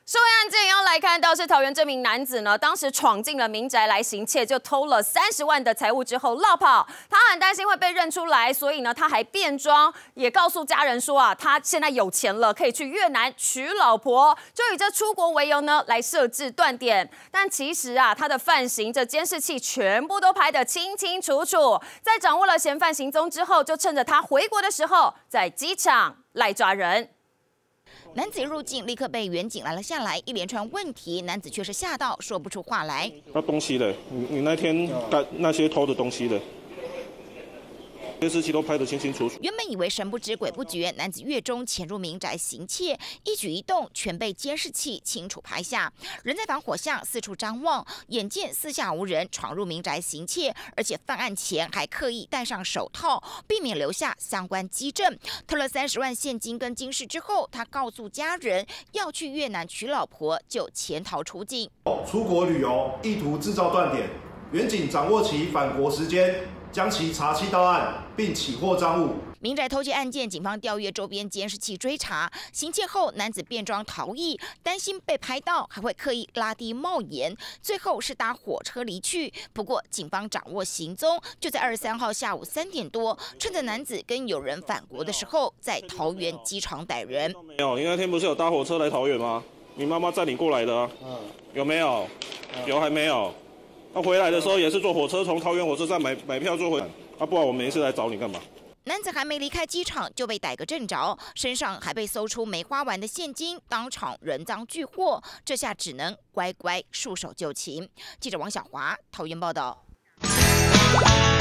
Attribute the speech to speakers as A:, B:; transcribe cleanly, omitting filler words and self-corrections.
A: 社会案件要来看到是桃园这名男子呢，当时闯进了民宅来行窃，就偷了30万的财物之后落跑。他很担心会被认出来，所以呢他还变装，也告诉家人说他现在有钱了，可以去越南娶老婆，就以这出国为由呢来设置断点。但其实他的犯行这监视器全部都拍得清清楚楚。在掌握了嫌犯行踪之后，就趁着他回国的时候，在机场赖抓人。
B: 男子入境，立刻被远警拦了下来，一连串问题，男子却是吓到说不出话来。
C: 那东西的，你那天那些偷的东西的，监视器都拍得清清楚楚。
B: 原本以为神不知鬼不觉，男子月中潜入民宅行窃，一举一动全被监视器清楚拍下。人在防火下四处张望，眼见四下无人，闯入民宅行窃，而且犯案前还刻意戴上手套，避免留下相关基证。偷了30万现金跟金饰之后，他告诉家人要去越南娶老婆，就潜逃出境。
D: 出国旅游，意图制造断点，远警掌握其返国时间。 将其查缉到案，并起获赃物。
B: 民宅偷窃案件，警方调阅周边监视器追查。行窃后，男子变装逃逸，担心被拍到，还会刻意拉低帽檐。最后是搭火车离去。不过，警方掌握行踪，就在23号下午3点多，趁着男子跟友人返国的时候，在桃园机场逮人。
C: 没有，你那天不是有搭火车来桃园吗？你妈妈载你过来的，有没有？有还没有？ 他回来的时候也是坐火车从桃园火车站买票坐回来，不然我没事来找你干嘛？
B: 男子还没离开机场就被逮个正着，身上还被搜出没花完的现金，当场人赃俱获，这下只能乖乖束手就擒。记者王小华，桃园报道。